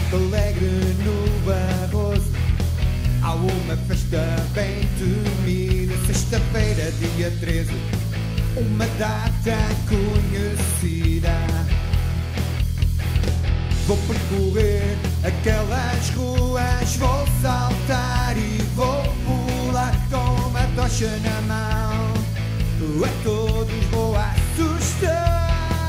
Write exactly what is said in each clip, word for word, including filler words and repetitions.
Porto Alegre, no Barroso, há uma festa bem temida. Sexta-feira, dia treze, uma data conhecida. Vou percorrer aquelas ruas, vou saltar e vou pular com uma tocha na mão. A todos vou assustar.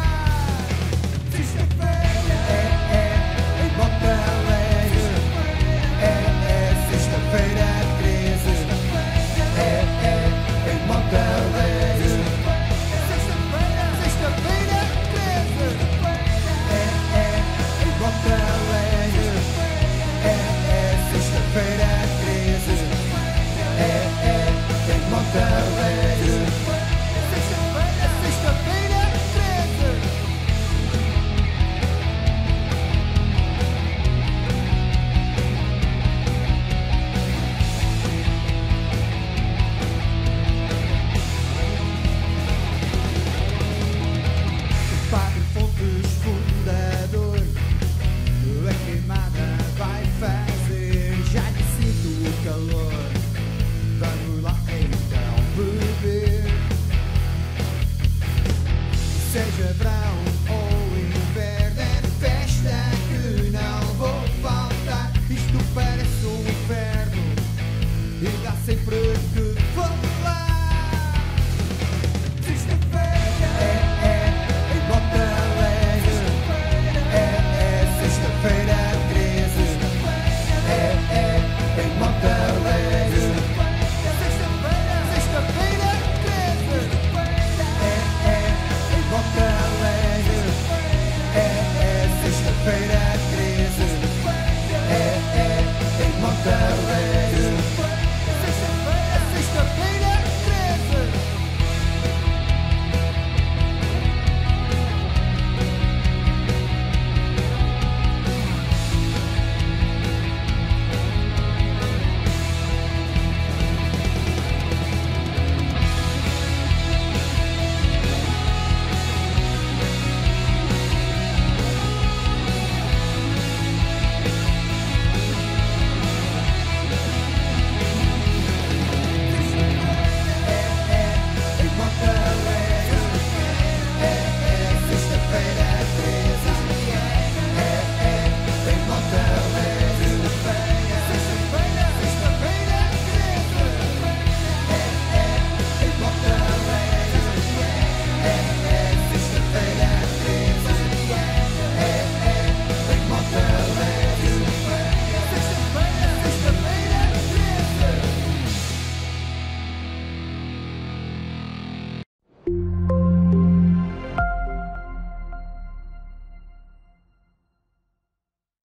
Sexta-feira é, é, em Porto Alegre. É, é, sexta-feira treze. É, é, em Porto Alegre. Sexta-feira, sexta-feira treze. É, é, em Porto Alegre. É, é, sexta-feira treze. É, é, em Porto Alegre. Sexta-feira, sexta-feira treze. O Padre Fontes, fundador, a queimada vai fazer. Já lhe sinto o calor. Vamos lá então beber. Seja verão